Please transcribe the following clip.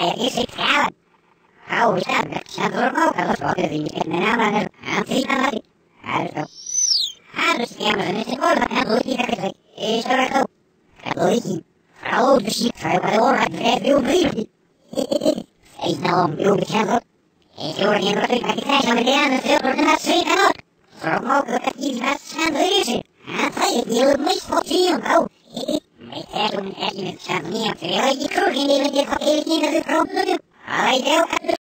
het is ik gaan. Hou eens aan, dat zijn voor ook alles wat is in de naam aan het aanzien aan het. Dus de kamers en is de kool van het is dat is er ook. Katholiek. Vrouw, de ziek, vrouw, bij de oor, het vijf uur brief. Is nou een uur bekend. Ik hoor niet dat ik met die krijg aan de aan het veel en dat zeker ook. Zo mogelijk dat die wat zijn wezen. Het is heel mis voor zien, oh. Met het doen en het zijn niet, terwijl ik die kroeg in de hele tijd van hele kinderen de grond doe. Hij deelt het